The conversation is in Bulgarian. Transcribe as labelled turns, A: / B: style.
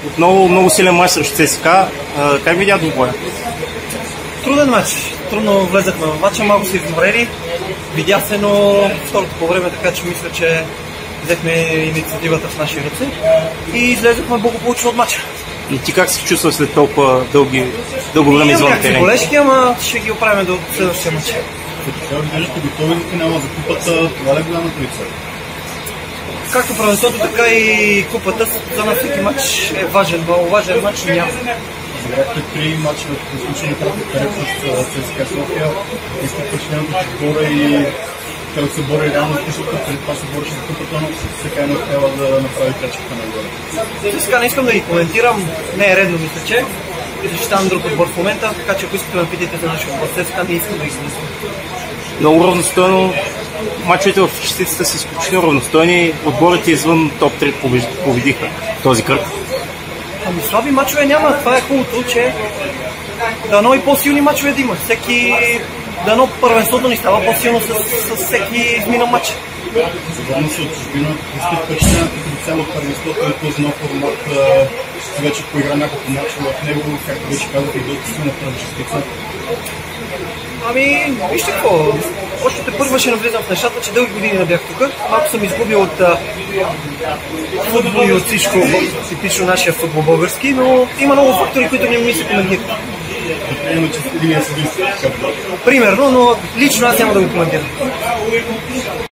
A: Отново много силен мач срещу ЦСКА. Как видя двубоя?
B: Труден мач. Трудно влезахме в мача, малко се изморели. Видя се, но второто по време, така че мисля, че взехме инициативата в наши ръце и излезахме благополучно от мача.
A: И ти как се чувства след толкова дълго време извън терен?
B: Имам болешки, ама ще ги оправим до следващия мач.
C: Сега виждате готови за финала за купата, това ли е голямата ви цел?
B: Както първенството, така и купата, за нас всеки матч е важен, много важен матч няма.
C: Играхте 3 мача в случайно кратък период с ЦСКА София. Искате впечатлението, че бора и как се бори реално с купата, преди това се бореше за купата, но сега е успява да направи крачката нагоре.
B: Сега не искам да ги коментирам, не е редно мисля, че защитавам друг отбор в момента, така че ако искате да ме питате за нашия отбор, сега не искам да ги коментирам.
A: Много равностойно. Мачовете в частицата са изключително равностойни. Отборите извън топ 3 победиха този кръг.
B: Ами слаби мачове няма. Това е хубавото, че дано и по-силни мачове да има. Дано първенството ни става по-силно с всеки изминал мач.
C: Завърна се от чужбина. Искате впечатлението като цяло първенството и този нов формат вече поигра няколко мача в него, както вече казах, и доста силна първа частица.
B: Ами, вижте какво. Още първо ще навлизам в нещата, че дълги години не бях тук. Малко съм изгубил от футбол и от всичко, типично нашия футбол български, но има много фактори, които не ми се коментират.
C: Примерно, че един съдист.
B: Примерно, но лично аз няма да го коментирам.